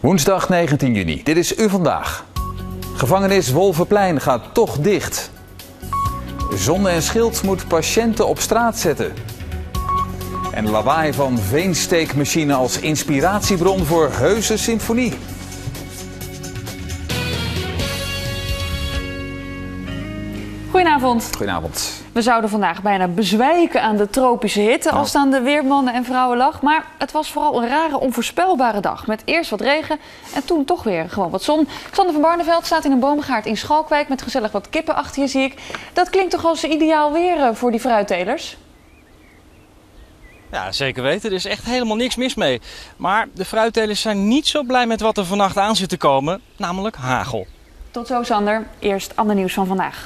Woensdag 19 juni. Dit is U Vandaag. Gevangenis Wolvenplein gaat toch dicht. Zonne en Schild moet patiënten op straat zetten. En lawaai van veensteekmachine als inspiratiebron voor heuse symfonie. Goedenavond. Goedenavond. We zouden vandaag bijna bezwijken aan de tropische hitte als het aan de weermannen en vrouwen lag. Maar het was vooral een rare, onvoorspelbare dag. Met eerst wat regen en toen toch weer gewoon wat zon. Sander van Barneveld staat in een boomgaard in Schalkwijk met gezellig wat kippen achter je, zie ik. Dat klinkt toch als ideaal weer voor die fruittelers? Ja, zeker weten. Er is echt helemaal niks mis mee. Maar de fruittelers zijn niet zo blij met wat er vannacht aan zit te komen, namelijk hagel. Tot zo, Sander. Eerst ander nieuws van vandaag.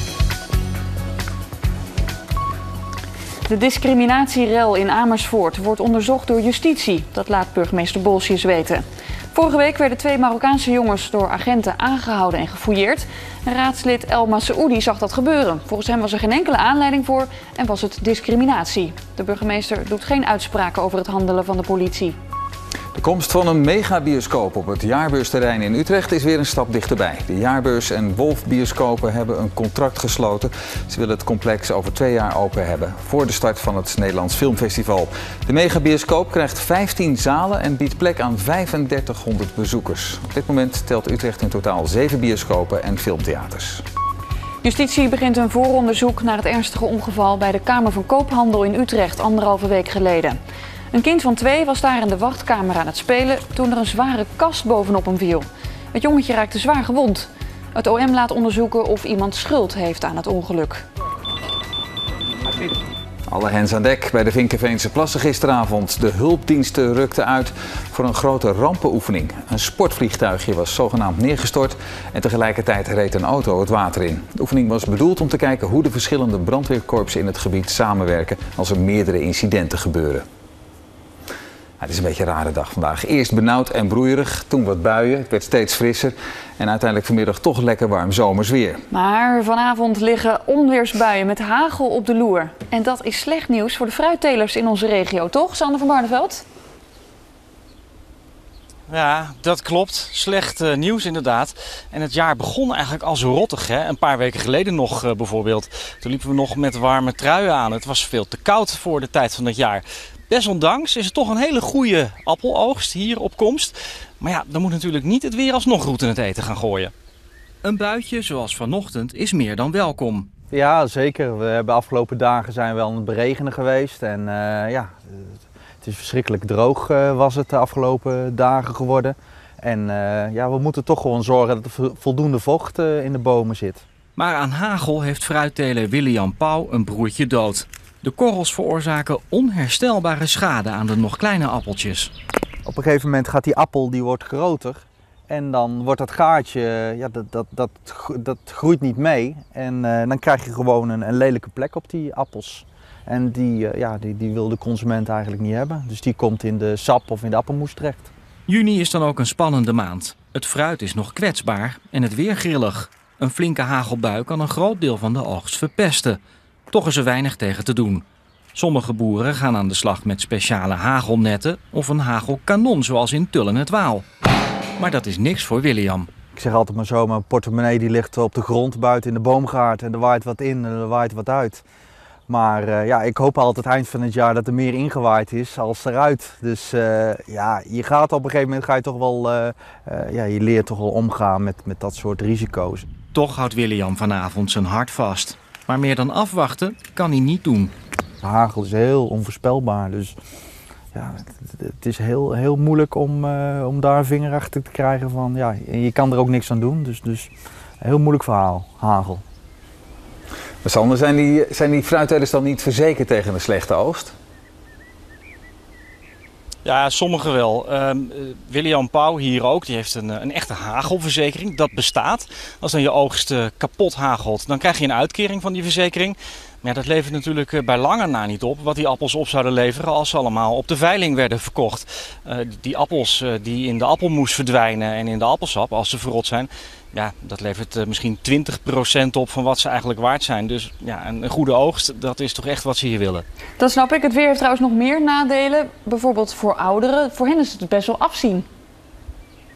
De discriminatierel in Amersfoort wordt onderzocht door justitie. Dat laat burgemeester Bolsius weten. Vorige week werden 2 Marokkaanse jongens door agenten aangehouden en gefouilleerd. Raadslid El Masoudi zag dat gebeuren. Volgens hem was er geen enkele aanleiding voor en was het discriminatie. De burgemeester doet geen uitspraken over het handelen van de politie. De komst van een megabioscoop op het Jaarbeursterrein in Utrecht is weer een stap dichterbij. De Jaarbeurs en Wolf bioscopen hebben een contract gesloten. Ze willen het complex over 2 jaar open hebben, voor de start van het Nederlands Filmfestival. De megabioscoop krijgt 15 zalen en biedt plek aan 3500 bezoekers. Op dit moment telt Utrecht in totaal 7 bioscopen en filmtheaters. Justitie begint een vooronderzoek naar het ernstige ongeval bij de Kamer van Koophandel in Utrecht 1,5 week geleden. Een kind van 2 was daar in de wachtkamer aan het spelen toen er een zware kast bovenop hem viel. Het jongetje raakte zwaar gewond. Het OM laat onderzoeken of iemand schuld heeft aan het ongeluk. Alle hens aan dek bij de Vinkenveense Plassen gisteravond. De hulpdiensten rukten uit voor een grote rampenoefening. Een sportvliegtuigje was zogenaamd neergestort en tegelijkertijd reed een auto het water in. De oefening was bedoeld om te kijken hoe de verschillende brandweerkorpsen in het gebied samenwerken als er meerdere incidenten gebeuren. Het is een beetje een rare dag vandaag. Eerst benauwd en broeierig, toen wat buien, het werd steeds frisser en uiteindelijk vanmiddag toch lekker warm zomers weer. Maar vanavond liggen onweersbuien met hagel op de loer. En dat is slecht nieuws voor de fruittelers in onze regio, toch, Sander van Barneveld? Ja, dat klopt. Slecht nieuws inderdaad. En het jaar begon eigenlijk al zo rottig, hè? Een paar weken geleden nog bijvoorbeeld. Toen liepen we nog met warme truien aan. Het was veel te koud voor de tijd van het jaar. Desondanks is het toch een hele goede appeloogst hier op komst. Maar ja, dan moet natuurlijk niet het weer alsnog roet in het eten gaan gooien. Een buitje zoals vanochtend is meer dan welkom. Ja, zeker. We hebben de afgelopen dagen zijn we wel aan het beregenen geweest. En ja, het is verschrikkelijk droog was het de afgelopen dagen geworden. En ja, we moeten toch gewoon zorgen dat er voldoende vocht in de bomen zit. Maar aan hagel heeft fruitteler William Pauw een broertje dood. De korrels veroorzaken onherstelbare schade aan de nog kleine appeltjes. Op een gegeven moment gaat die appel die wordt groter en dan wordt dat gaatje, ja, dat groeit niet mee. En dan krijg je gewoon een lelijke plek op die appels. En die wil de consument eigenlijk niet hebben. Dus die komt in de sap of in de appelmoes terecht. Juni is dan ook een spannende maand. Het fruit is nog kwetsbaar en het weer grillig. Een flinke hagelbui kan een groot deel van de oogst verpesten. Toch is er weinig tegen te doen. Sommige boeren gaan aan de slag met speciale hagelnetten of een hagelkanon zoals in Tullen het Waal. Maar dat is niks voor William. Ik zeg altijd maar zo, mijn portemonnee die ligt op de grond buiten in de boomgaard en er waait wat in en er waait wat uit. Maar ja, ik hoop altijd eind van het jaar dat er meer ingewaaid is als eruit. Dus ja, je gaat op een gegeven moment ga je toch wel, ja, je leert toch wel omgaan met dat soort risico's. Toch houdt William vanavond zijn hart vast. Maar meer dan afwachten kan hij niet doen. Hagel is heel onvoorspelbaar, dus ja, het is heel moeilijk om daar een vinger achter te krijgen van, ja, je kan er ook niks aan doen, dus een heel moeilijk verhaal, hagel. Maar Sander, zijn die fruittelers dan niet verzekerd tegen een slechte oogst? Ja, sommigen wel. William Pauw hier ook, die heeft een echte hagelverzekering. Dat bestaat. Als dan je oogst kapot hagelt, dan krijg je een uitkering van die verzekering. Maar ja, dat levert natuurlijk bij lange na niet op wat die appels op zouden leveren als ze allemaal op de veiling werden verkocht. Die appels die in de appelmoes verdwijnen en in de appelsap, als ze verrot zijn, ja, dat levert misschien 20% op van wat ze eigenlijk waard zijn. Dus ja, een goede oogst, dat is toch echt wat ze hier willen. Dat snap ik. Het weer heeft trouwens nog meer nadelen. Bijvoorbeeld voor ouderen. Voor hen is het best wel afzien.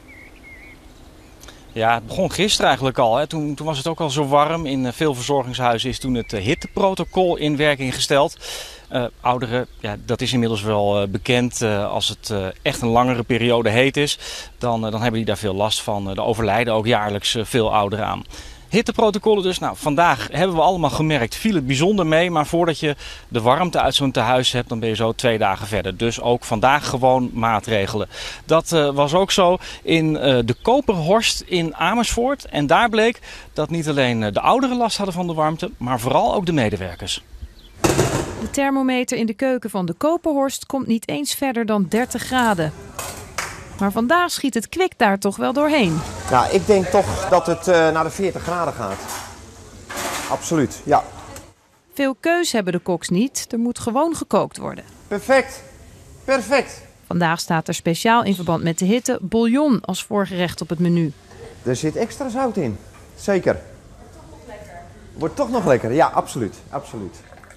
Ja, het begon gisteren eigenlijk al. Hè. Toen was het ook al zo warm. In veel verzorgingshuizen is toen het hitteprotocol in werking gesteld. Ouderen, ja, dat is inmiddels wel bekend. Als het echt een langere periode heet is, dan hebben die daar veel last van. Er overlijden ook jaarlijks veel ouderen aan. Hitteprotocollen dus. Nou, vandaag hebben we allemaal gemerkt, viel het bijzonder mee. Maar voordat je de warmte uit zo'n tehuis hebt, dan ben je zo 2 dagen verder. Dus ook vandaag gewoon maatregelen. Dat was ook zo in de Koperhorst in Amersfoort. En daar bleek dat niet alleen de ouderen last hadden van de warmte, maar vooral ook de medewerkers. De thermometer in de keuken van de Koperhorst komt niet eens verder dan 30 graden. Maar vandaag schiet het kwik daar toch wel doorheen. Nou, ik denk toch dat het naar de 40 graden gaat. Absoluut, ja. Veel keus hebben de koks niet. Er moet gewoon gekookt worden. Perfect, perfect. Vandaag staat er speciaal in verband met de hitte bouillon als voorgerecht op het menu. Er zit extra zout in, zeker. Wordt toch nog lekker, ja, absoluut, absoluut.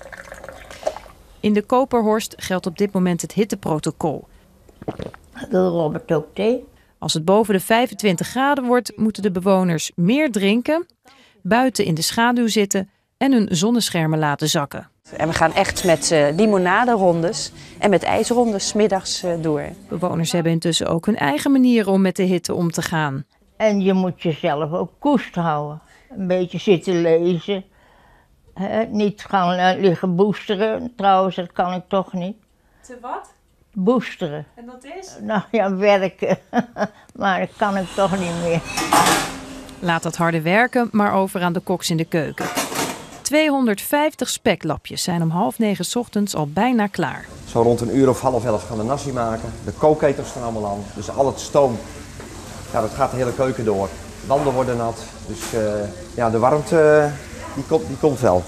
In de Koperhorst geldt op dit moment het hitteprotocol. Wil Robert ook thee? Als het boven de 25 graden wordt, moeten de bewoners meer drinken, buiten in de schaduw zitten en hun zonneschermen laten zakken. En we gaan echt met limonaderondes en met ijsrondes 's middags door. Bewoners hebben intussen ook hun eigen manieren om met de hitte om te gaan. En je moet jezelf ook koest houden. Een beetje zitten lezen. Niet gaan liggen boosteren. Trouwens, dat kan ik toch niet. Te wat? Boosteren. En dat is? Nou ja, werken. Maar dat kan ik toch niet meer. Laat dat harde werken maar over aan de koks in de keuken. 250 speklapjes zijn om 8:30 ochtends al bijna klaar. Zo rond 1 uur of 10:30 gaan de nasi maken. De kookketels staan allemaal aan. Dus al het stoom, ja, dat gaat de hele keuken door. Wanden worden nat. Dus ja, de warmte die komt wel.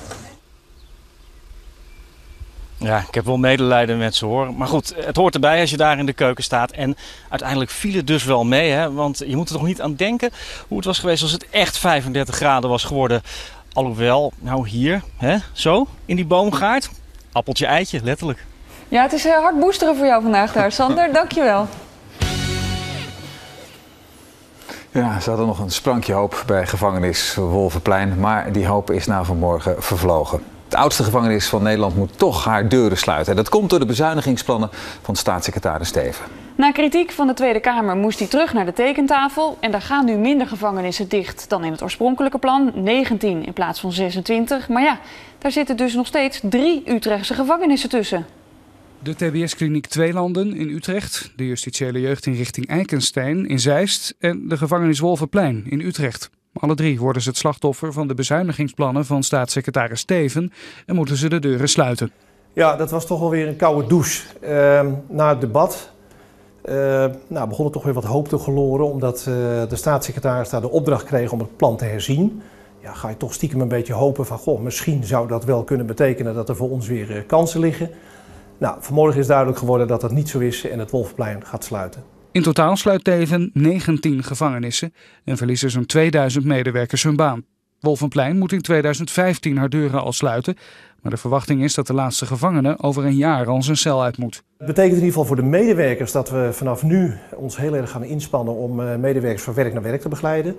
Ja, ik heb wel medelijden met ze hoor. Maar goed, het hoort erbij als je daar in de keuken staat. En uiteindelijk viel het dus wel mee. Hè? Want je moet er toch niet aan denken hoe het was geweest als het echt 35 graden was geworden. Alhoewel, nou hier, hè, zo, in die boomgaard. Appeltje eitje, letterlijk. Ja, het is hard boosteren voor jou vandaag daar, Sander. Dankjewel. Ja, ze hadden nog een sprankje hoop bij gevangenis Wolvenplein, maar die hoop is na vanmorgen vervlogen. De oudste gevangenis van Nederland moet toch haar deuren sluiten. En dat komt door de bezuinigingsplannen van staatssecretaris Steven. Na kritiek van de Tweede Kamer moest hij terug naar de tekentafel. En daar gaan nu minder gevangenissen dicht dan in het oorspronkelijke plan. 19 in plaats van 26. Maar ja, daar zitten dus nog steeds 3 Utrechtse gevangenissen tussen. De TBS-kliniek Tweelanden in Utrecht, de justitiële jeugdinrichting Eikenstein in Zeist en de gevangenis Wolvenplein in Utrecht. Alle 3 worden ze het slachtoffer van de bezuinigingsplannen van staatssecretaris Steven en moeten ze de deuren sluiten. Ja, dat was toch wel weer een koude douche. Na het debat begon er toch weer wat hoop te gloren, omdat de staatssecretaris daar de opdracht kreeg om het plan te herzien. Ja, ga je toch stiekem een beetje hopen van, goh, misschien zou dat wel kunnen betekenen dat er voor ons weer kansen liggen. Nou, vanmorgen is duidelijk geworden dat dat niet zo is en het Wolvenplein gaat sluiten. In totaal sluit Teven 19 gevangenissen en verliezen zo'n 2000 medewerkers hun baan. Wolvenplein moet in 2015 haar deuren al sluiten, maar de verwachting is dat de laatste gevangene over een jaar al zijn cel uit moet. Het betekent in ieder geval voor de medewerkers dat we vanaf nu ons heel erg gaan inspannen om medewerkers van werk naar werk te begeleiden.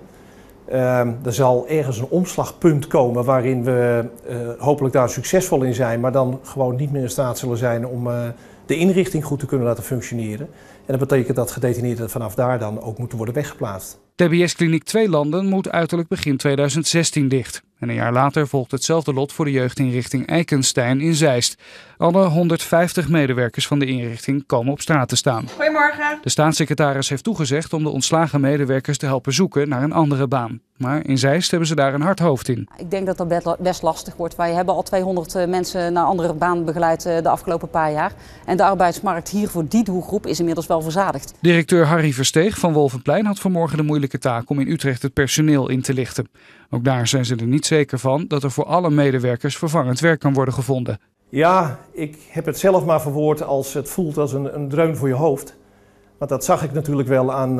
Er zal ergens een omslagpunt komen waarin we hopelijk daar succesvol in zijn, maar dan gewoon niet meer in staat zullen zijn om de inrichting goed te kunnen laten functioneren. En dat betekent dat gedetineerden vanaf daar dan ook moeten worden weggeplaatst. TBS-kliniek Tweelanden moet uiterlijk begin 2016 dicht. En een jaar later volgt hetzelfde lot voor de jeugdinrichting Eikenstein in Zeist. Alle 150 medewerkers van de inrichting komen op straat te staan. Goedemorgen. De staatssecretaris heeft toegezegd om de ontslagen medewerkers te helpen zoeken naar een andere baan. Maar in Zeist hebben ze daar een hard hoofd in. Ik denk dat dat best lastig wordt. Wij hebben al 200 mensen naar andere baan begeleid de afgelopen paar jaar. En de arbeidsmarkt hier voor die doelgroep is inmiddels wel verzadigd. Directeur Harry Versteeg van Wolvenplein had vanmorgen de moeilijke taak om in Utrecht het personeel in te lichten. Ook daar zijn ze er niet zeker van dat er voor alle medewerkers vervangend werk kan worden gevonden. Ja, ik heb het zelf maar verwoord als het voelt als een dreun voor je hoofd. Want dat zag ik natuurlijk wel aan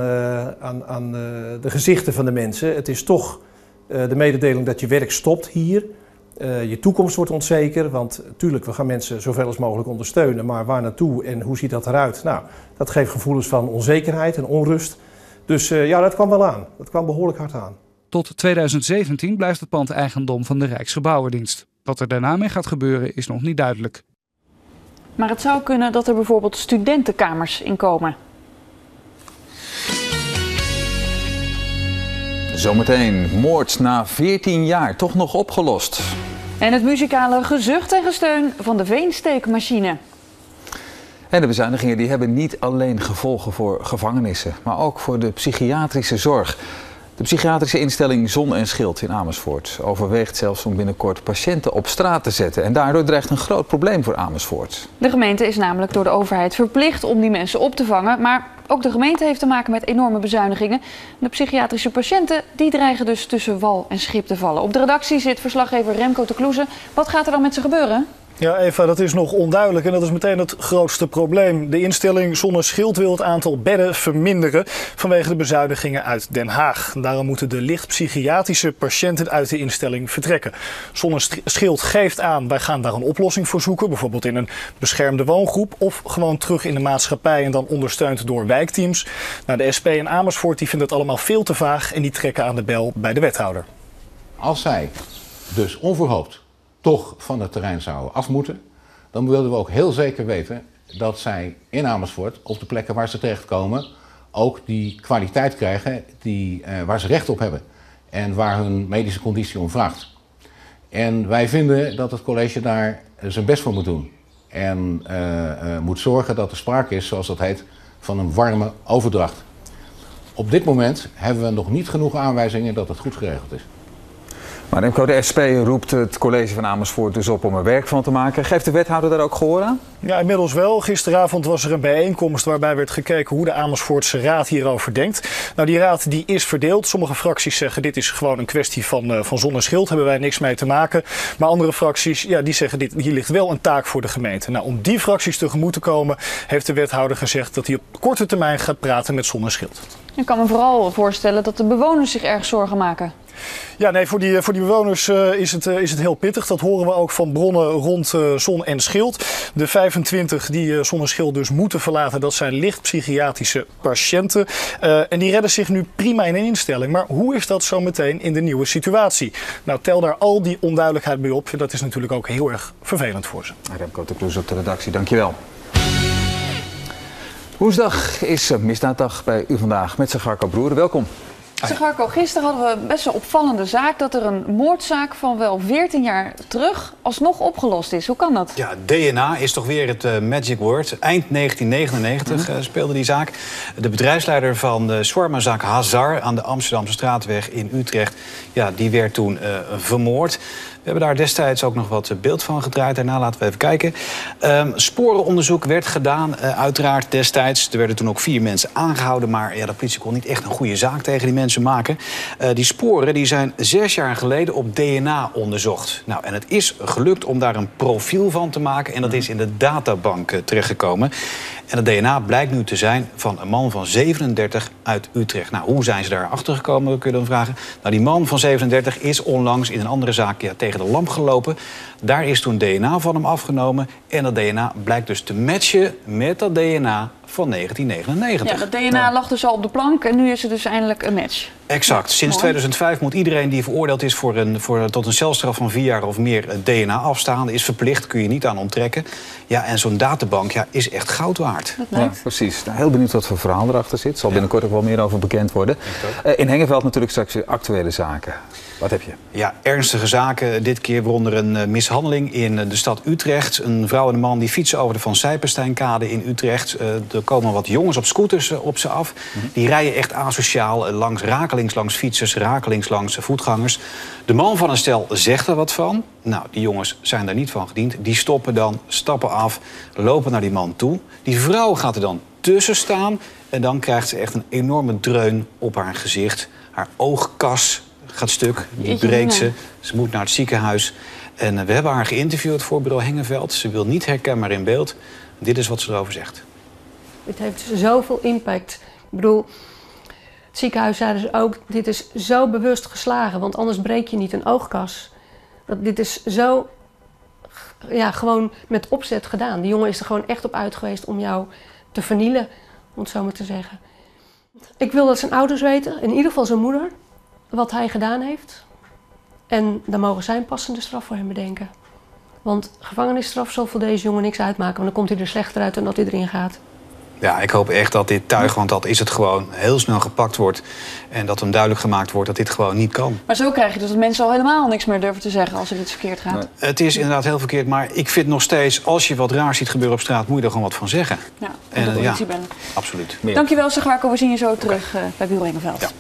de gezichten van de mensen. Het is toch de mededeling dat je werk stopt hier. Je toekomst wordt onzeker, want natuurlijk, we gaan mensen zoveel als mogelijk ondersteunen. Maar waar naartoe en hoe ziet dat eruit? Nou, dat geeft gevoelens van onzekerheid en onrust. Dus ja, dat kwam wel aan. Dat kwam behoorlijk hard aan. Tot 2017 blijft het pand eigendom van de Rijksgebouwendienst. Wat er daarna mee gaat gebeuren is nog niet duidelijk. Maar het zou kunnen dat er bijvoorbeeld studentenkamers in komen. Zometeen moord na 14 jaar toch nog opgelost. En het muzikale gezucht en gesteun van de veensteekmachine. En de bezuinigingen die hebben niet alleen gevolgen voor gevangenissen, maar ook voor de psychiatrische zorg. De psychiatrische instelling Zon en Schild in Amersfoort overweegt zelfs om binnenkort patiënten op straat te zetten. En daardoor dreigt een groot probleem voor Amersfoort. De gemeente is namelijk door de overheid verplicht om die mensen op te vangen. Maar ook de gemeente heeft te maken met enorme bezuinigingen. De psychiatrische patiënten die dreigen dus tussen wal en schip te vallen. Op de redactie zit verslaggever Remco te Kloeze. Wat gaat er dan met ze gebeuren? Ja, Eva, dat is nog onduidelijk en dat is meteen het grootste probleem. De instelling Zon en Schild wil het aantal bedden verminderen vanwege de bezuinigingen uit Den Haag. Daarom moeten de licht psychiatrische patiënten uit de instelling vertrekken. Zon en Schild geeft aan, wij gaan daar een oplossing voor zoeken. Bijvoorbeeld in een beschermde woongroep of gewoon terug in de maatschappij en dan ondersteund door wijkteams. Nou, de SP in Amersfoort die vinden het allemaal veel te vaag en die trekken aan de bel bij de wethouder. Als zij dus onverhoopt toch van het terrein zouden af moeten, dan wilden we ook heel zeker weten dat zij in Amersfoort, op de plekken waar ze terechtkomen, ook die kwaliteit krijgen waar ze recht op hebben en waar hun medische conditie om vraagt. En wij vinden dat het college daar zijn best voor moet doen en moet zorgen dat er sprake is, zoals dat heet, van een warme overdracht. Op dit moment hebben we nog niet genoeg aanwijzingen dat het goed geregeld is. Maar Remco, de SP roept het college van Amersfoort dus op om er werk van te maken. Geeft de wethouder daar ook gehoor aan? Ja, inmiddels wel. Gisteravond was er een bijeenkomst waarbij werd gekeken hoe de Amersfoortse raad hierover denkt. Nou, die raad die is verdeeld. Sommige fracties zeggen dit is gewoon een kwestie van Zon en Schild, hebben wij niks mee te maken. Maar andere fracties ja, die zeggen hier ligt wel een taak voor de gemeente. Nou, om die fracties tegemoet te komen heeft de wethouder gezegd dat hij op korte termijn gaat praten met Zon en Schild. Ik kan me vooral voorstellen dat de bewoners zich erg zorgen maken. Ja, nee, voor die bewoners is het heel pittig. Dat horen we ook van bronnen rond Zon en Schild. De 25 die Zon en Schild dus moeten verlaten, dat zijn licht psychiatrische patiënten. En die redden zich nu prima in een instelling. Maar hoe is dat zo meteen in de nieuwe situatie? Nou, tel daar al die onduidelijkheid bij op. Dat is natuurlijk ook heel erg vervelend voor ze. Remco te Kloeze op de redactie, dankjewel. Woensdag is misdaaddag bij u vandaag met Sagarco Broeren. Welkom. Sagarco, gisteren hadden we best wel opvallende zaak dat er een moordzaak van wel 14 jaar terug alsnog opgelost is. Hoe kan dat? Ja, DNA is toch weer het magic word. Eind 1999 speelde die zaak. De bedrijfsleider van de shawarmazaak Hazar aan de Amsterdamse Straatweg in Utrecht, ja, die werd toen vermoord. We hebben daar destijds ook nog wat beeld van gedraaid. Daarna laten we even kijken. Sporenonderzoek werd gedaan, uiteraard destijds. Er werden toen ook 4 mensen aangehouden. Maar ja, de politie kon niet echt een goede zaak tegen die mensen maken. Die sporen die zijn 6 jaar geleden op DNA onderzocht. Nou, en het is gelukt om daar een profiel van te maken. En dat is in de databank terechtgekomen. En het DNA blijkt nu te zijn van een man van 37 uit Utrecht. Nou, hoe zijn ze daar achter gekomen, kun je dan vragen? Nou, die man van 37 is onlangs in een andere zaak tegen de lamp gelopen. Daar is toen DNA van hem afgenomen. En dat DNA blijkt dus te matchen met dat DNA van 1999. Ja, dat DNA lag dus al op de plank en nu is het dus eindelijk een match. Exact. Sinds 2005 moet iedereen die veroordeeld is tot een celstraf van 4 jaar of meer DNA afstaan. Is verplicht, kun je niet aan onttrekken. Ja, en zo'n databank is echt goud waard. Ja, precies. Nou, heel benieuwd wat voor verhaal erachter zit. Er zal binnenkort ook wel meer over bekend worden. In Hengeveld natuurlijk straks weer actuele zaken. Wat heb je? Ja, ernstige zaken. Dit keer waaronder een mishandeling in de stad Utrecht. Een vrouw en een man die fietsen over de Van Sijpensteinkade in Utrecht. Er komen wat jongens op scooters op ze af. Die rijden echt asociaal rakelings langs fietsers, rakelings langs voetgangers. De man van een stel zegt er wat van. Nou, die jongens zijn daar niet van gediend. Die stoppen dan, stappen af, lopen naar die man toe. Die vrouw gaat er dan tussen staan. En dan krijgt ze echt een enorme dreun op haar gezicht. Haar oogkas gaat stuk, die breekt ze. Ze moet naar het ziekenhuis. En we hebben haar geïnterviewd voor bureau Hengeveld. Ze wil niet herkenbaar in beeld. Dit is wat ze erover zegt. Het heeft zoveel impact. Ik bedoel, het ziekenhuis zei dus ook, dit is zo bewust geslagen, want anders breek je niet een oogkas. Dit is zo, ja, gewoon met opzet gedaan. Die jongen is er gewoon echt op uit geweest om jou te vernielen, om het zo maar te zeggen. Ik wil dat zijn ouders weten, in ieder geval zijn moeder, wat hij gedaan heeft. En dan mogen zij een passende straf voor hem bedenken. Want gevangenisstraf zal voor deze jongen niks uitmaken, want dan komt hij er slechter uit dan dat hij erin gaat. Ja, ik hoop echt dat dit tuig, want dat is het gewoon, heel snel gepakt wordt. En dat hem duidelijk gemaakt wordt dat dit gewoon niet kan. Maar zo krijg je dus dat mensen al helemaal niks meer durven te zeggen als er iets verkeerd gaat. Nee. Het is inderdaad heel verkeerd, maar ik vind nog steeds, als je wat raar ziet gebeuren op straat, moet je er gewoon wat van zeggen. Ja, en de politie bellen. Absoluut. Dankjewel, Segwarko. We zien je zo terug bij Bureau Engelveld. Ja.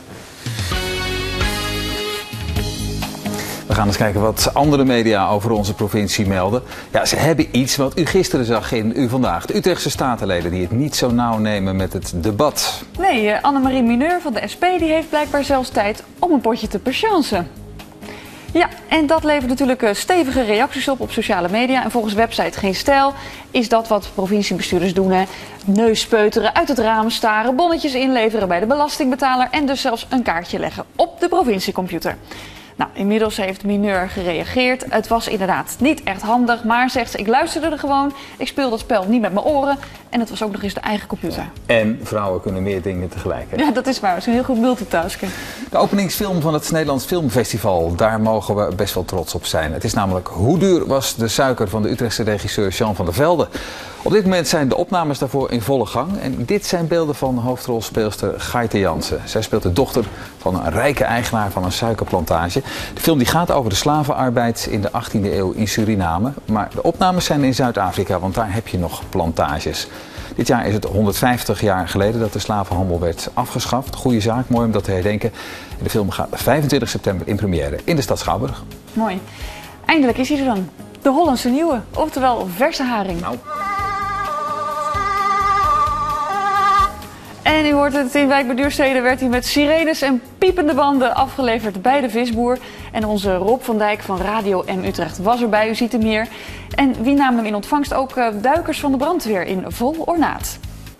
We gaan eens kijken wat andere media over onze provincie melden. Ja, ze hebben iets wat u gisteren zag in U Vandaag. De Utrechtse statenleden die het niet zo nauw nemen met het debat. Nee, Annemarie Mineur van de SP die heeft blijkbaar zelfs tijd om een potje te patiënten. Ja, en dat levert natuurlijk stevige reacties op sociale media. En volgens website Geen Stijl is dat wat provinciebestuurders doen. Hè. Neuspeuteren, uit het raam staren, bonnetjes inleveren bij de belastingbetaler en dus zelfs een kaartje leggen op de provinciecomputer. Nou, inmiddels heeft Mineur gereageerd. Het was inderdaad niet echt handig, maar zegt ze, ik luisterde er gewoon. Ik speel dat spel niet met mijn oren. En het was ook nog eens de eigen computer. En vrouwen kunnen meer dingen tegelijk. Hè? Ja, dat is waar. Ze zijn heel goed multitasken. De openingsfilm van het Nederlands Filmfestival, daar mogen we best wel trots op zijn. Het is namelijk Hoe duur was de suiker van de Utrechtse regisseur Jean van der Velde. Op dit moment zijn de opnames daarvoor in volle gang. En dit zijn beelden van hoofdrolspeelster Gaite Jansen. Zij speelt de dochter van een rijke eigenaar van een suikerplantage. De film die gaat over de slavenarbeid in de 18e eeuw in Suriname. Maar de opnames zijn in Zuid-Afrika, want daar heb je nog plantages. Dit jaar is het 150 jaar geleden dat de slavenhandel werd afgeschaft. Goeie zaak, mooi om dat te herdenken. De film gaat 25 september in première in de stad Schouwburg. Mooi. Eindelijk is hij er dan. De Hollandse nieuwe, oftewel verse haring. Nou. En u hoort het, in Wijk bij Duurstede werd hij met sirenes en piepende banden afgeleverd bij de visboer. En onze Rob van Dijk van Radio M Utrecht was erbij, u ziet hem hier. En wie nam hem in ontvangst? Ook duikers van de brandweer in vol ornaat.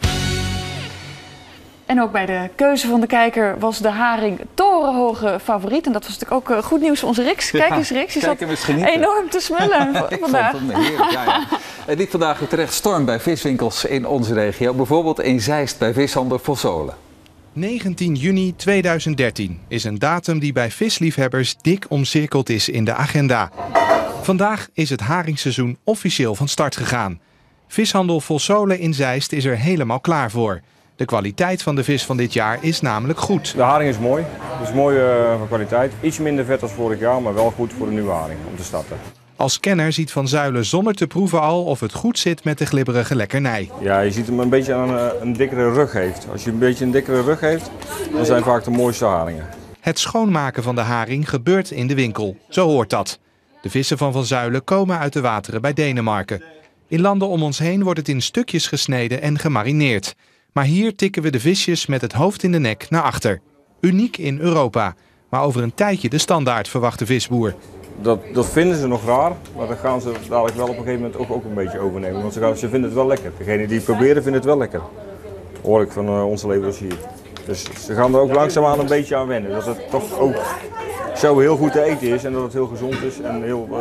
En ook bij de keuze van de kijker was de haring torenhoge favoriet. En dat was natuurlijk ook goed nieuws voor onze Rix. Kijk eens Rix, die zat enorm te smullen vandaag. Ik vond het heerlijk, ja. Het liep vandaag terecht storm bij viswinkels in onze regio. Bijvoorbeeld in Zeist bij vishandel Volzolen. 19 juni 2013 is een datum die bij visliefhebbers dik omcirkeld is in de agenda. Vandaag is het haringseizoen officieel van start gegaan. Vishandel Volzolen in Zeist is er helemaal klaar voor. De kwaliteit van de vis van dit jaar is namelijk goed. De haring is mooi. Het is mooi van kwaliteit. Iets minder vet als vorig jaar, maar wel goed voor de nieuwe haring om te starten. Als kenner ziet Van Zuilen zonder te proeven al of het goed zit met de glibberige lekkernij. Ja, je ziet hem een beetje aan een dikkere rug heeft. Als je een beetje een dikkere rug heeft, dan zijn vaak de mooiste haringen. Het schoonmaken van de haring gebeurt in de winkel. Zo hoort dat. De vissen van Zuilen komen uit de wateren bij Denemarken. In landen om ons heen wordt het in stukjes gesneden en gemarineerd. Maar hier tikken we de visjes met het hoofd in de nek naar achter. Uniek in Europa, maar over een tijdje de standaard, verwacht de visboer. Dat vinden ze nog raar, maar dat gaan ze dadelijk wel op een gegeven moment ook een beetje overnemen. Want ze vinden het wel lekker. Degenen die het proberen vinden het wel lekker. Hoor ik van onze leverancier. Dus ze gaan er ook langzaamaan een beetje aan wennen. Dat het toch ook zo heel goed te eten is en dat het heel gezond is en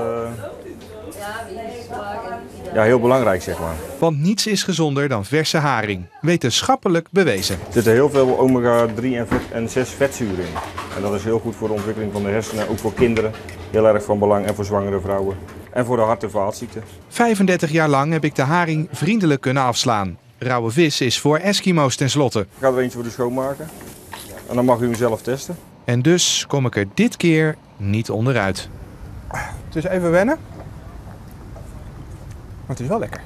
heel belangrijk, zeg maar. Want niets is gezonder dan verse haring. Wetenschappelijk bewezen. Er zitten heel veel omega-3 en 6 vetzuren in. En dat is heel goed voor de ontwikkeling van de hersenen, ook voor kinderen. Heel erg van belang en voor zwangere vrouwen. En voor de hart- en vaatziekten. 35 jaar lang heb ik de haring vriendelijk kunnen afslaan. Rauwe vis is voor Eskimo's tenslotte. Ik ga er eentje voor u schoonmaken. En dan mag u hem zelf testen. En dus kom ik er dit keer niet onderuit. Het is even wennen. Maar het is wel lekker.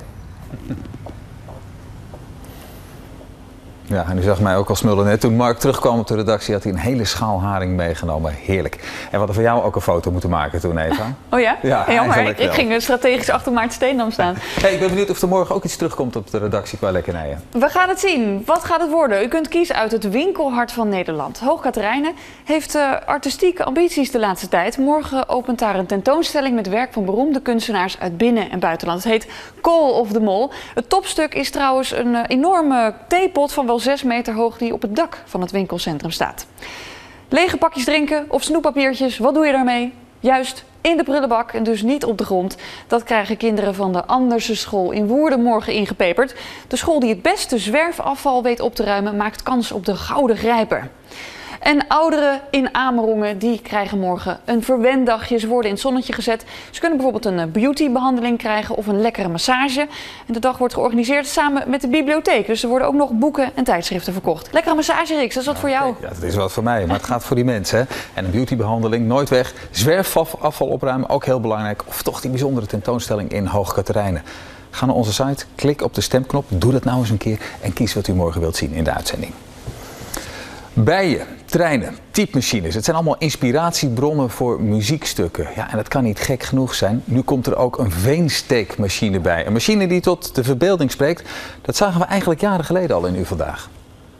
Ja, en u zag mij ook al smullen net. Toen Mark terugkwam op de redactie had hij een hele schaal haring meegenomen. Heerlijk. En we hadden voor jou ook een foto moeten maken toen, Eva. Oh ja? Ja, hey, jammer. Ik ging strategisch achter Maarten Steendam staan. Hey, ik ben benieuwd of er morgen ook iets terugkomt op de redactie qua lekkernijen. We gaan het zien. Wat gaat het worden? U kunt kiezen uit het winkelhart van Nederland. Hoog Katerijnen heeft artistieke ambities de laatste tijd. Morgen opent daar een tentoonstelling met werk van beroemde kunstenaars uit binnen- en buitenland. Het heet Call of the Mall. Het topstuk is trouwens een enorme theepot van wel 6 meter hoog die op het dak van het winkelcentrum staat. Lege pakjes drinken of snoeppapiertjes, wat doe je daarmee? Juist in de prullenbak en dus niet op de grond. Dat krijgen kinderen van de Anderse school in Woerden morgen ingepeperd. De school die het beste zwerfafval weet op te ruimen maakt kans op de Gouden Grijper. En ouderen in Amerongen die krijgen morgen een verwendagje. Ze worden in het zonnetje gezet. Ze kunnen bijvoorbeeld een beautybehandeling krijgen of een lekkere massage. En de dag wordt georganiseerd samen met de bibliotheek. Dus er worden ook nog boeken en tijdschriften verkocht. Lekkere massage, Rix, dat is wat voor jou. Ja, dat is wat voor mij, maar het gaat voor die mensen. Hè? En een beautybehandeling, nooit weg. Zwerfafval opruimen, ook heel belangrijk. Of toch die bijzondere tentoonstelling in Hoog Catharijne. Ga naar onze site, klik op de stemknop, doe dat nou eens een keer en kies wat u morgen wilt zien in de uitzending. Bijen, treinen, typemachines. Het zijn allemaal inspiratiebronnen voor muziekstukken. Ja, en dat kan niet gek genoeg zijn. Nu komt er ook een veensteekmachine bij. Een machine die tot de verbeelding spreekt. Dat zagen we eigenlijk jaren geleden al in U Vandaag.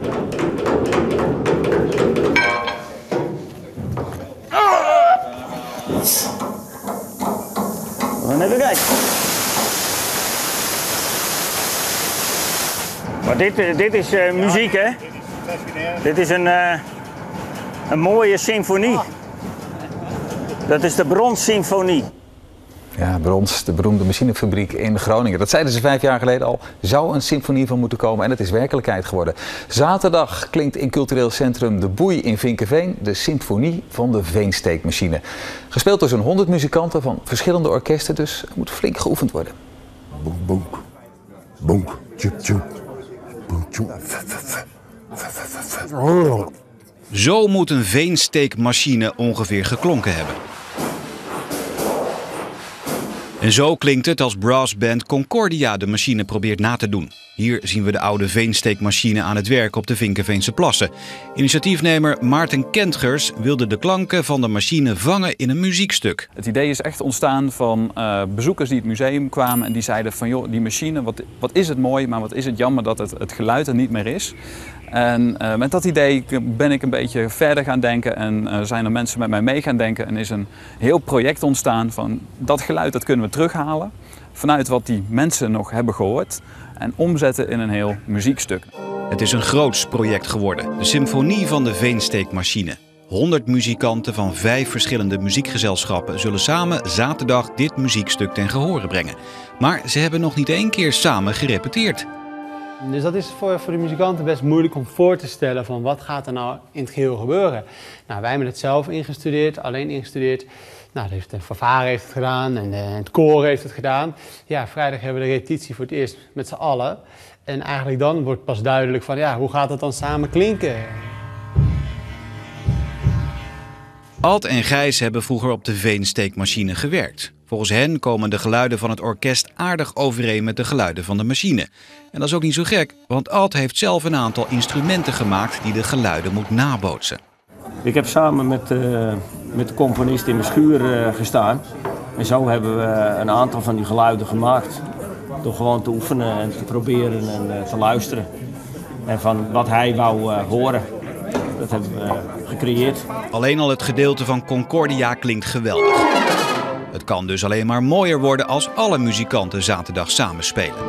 Even kijken. Maar dit is muziek, hè? Dit is een mooie symfonie. Dat is de Brons Symfonie. Ja, Brons, de beroemde machinefabriek in Groningen. Dat zeiden ze 5 jaar geleden al. Zou een symfonie van moeten komen en het is werkelijkheid geworden. Zaterdag klinkt in cultureel centrum De Boei in Vinkeveen de symfonie van de veensteekmachine. Gespeeld door zo'n 100 muzikanten van verschillende orkesten, dus er moet flink geoefend worden. Bonk, bonk. Bonk, tjoep, tjoep. Bonk, tjoep. Zo moet een veensteekmachine ongeveer geklonken hebben. En zo klinkt het als brassband Concordia de machine probeert na te doen. Hier zien we de oude veensteekmachine aan het werk op de Vinkeveense plassen. Initiatiefnemer Maarten Kentgers wilde de klanken van de machine vangen in een muziekstuk. Het idee is echt ontstaan van bezoekers die het museum kwamen en die zeiden van joh, die machine, wat is het mooi, maar wat is het jammer dat het geluid er niet meer is. En met dat idee ben ik een beetje verder gaan denken en zijn er mensen met mij mee gaan denken. En is een heel project ontstaan van dat geluid dat kunnen we terughalen vanuit wat die mensen nog hebben gehoord en omzetten in een heel muziekstuk. Het is een groots project geworden, de symfonie van de veensteekmachine. 100 muzikanten van 5 verschillende muziekgezelschappen zullen samen zaterdag dit muziekstuk ten gehore brengen. Maar ze hebben nog niet 1 keer samen gerepeteerd. Dus dat is voor de muzikanten best moeilijk om voor te stellen van wat gaat er nou in het geheel gebeuren. Nou, wij hebben het zelf ingestudeerd, alleen ingestudeerd. Nou, de fanfare heeft het gedaan en het koor heeft het gedaan. Ja, vrijdag hebben we de repetitie voor het eerst met z'n allen. En eigenlijk dan wordt pas duidelijk van ja, hoe gaat het dan samen klinken? Alt en Gijs hebben vroeger op de veensteekmachine gewerkt. Volgens hen komen de geluiden van het orkest aardig overeen met de geluiden van de machine. En dat is ook niet zo gek, want Alt heeft zelf een aantal instrumenten gemaakt die de geluiden moet nabootsen. Ik heb samen met de componist in de schuur gestaan. En zo hebben we een aantal van die geluiden gemaakt. Door gewoon te oefenen en te proberen en te luisteren. En van wat hij wou horen. Dat hebben we gecreëerd. Alleen al het gedeelte van Concordia klinkt geweldig. Het kan dus alleen maar mooier worden als alle muzikanten zaterdag samen spelen.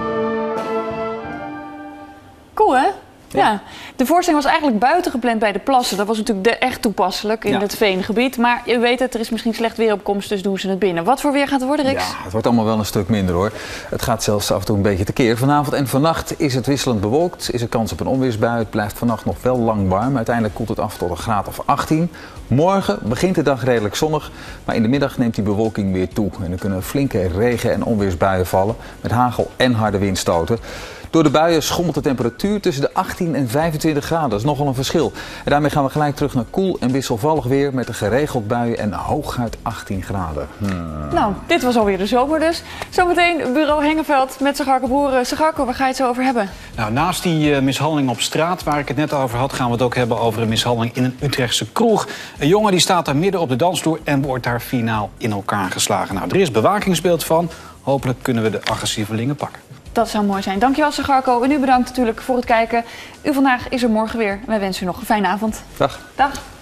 Cool, hè? Ja. De voorstelling was eigenlijk buiten gepland bij de plassen. Dat was natuurlijk echt toepasselijk in het veengebied. Maar je weet het, er is misschien slecht weer op komst, dus doen ze het binnen. Wat voor weer gaat het worden, Rix? Ja, het wordt allemaal wel een stuk minder hoor. Het gaat zelfs af en toe een beetje tekeer. Vanavond en vannacht is het wisselend bewolkt. Is er kans op een onweersbui. Het blijft vannacht nog wel lang warm. Uiteindelijk koelt het af tot een graad of 18. Morgen begint de dag redelijk zonnig. Maar in de middag neemt die bewolking weer toe. En er kunnen flinke regen- en onweersbuien vallen. Met hagel en harde windstoten. Door de buien schommelt de temperatuur tussen de 18 en 25 graden. Dat is nogal een verschil. En daarmee gaan we gelijk terug naar koel en wisselvallig weer met een geregeld buien en hooguit 18 graden. Nou, dit was alweer de zomer dus. Zometeen bureau Hengeveld met Sagarco Boeren. Sagarco, waar ga je het zo over hebben? Nou, naast die mishandeling op straat waar ik het net over had, gaan we het ook hebben over een mishandeling in een Utrechtse kroeg. Een jongen die staat daar midden op de dansvloer en wordt daar finaal in elkaar geslagen. Nou, er is bewakingsbeeld van. Hopelijk kunnen we de agressievelingen pakken. Dat zou mooi zijn. Dankjewel, Sagarco. En u bedankt natuurlijk voor het kijken. U Vandaag is er morgen weer. Wij wensen u nog een fijne avond. Dag. Dag.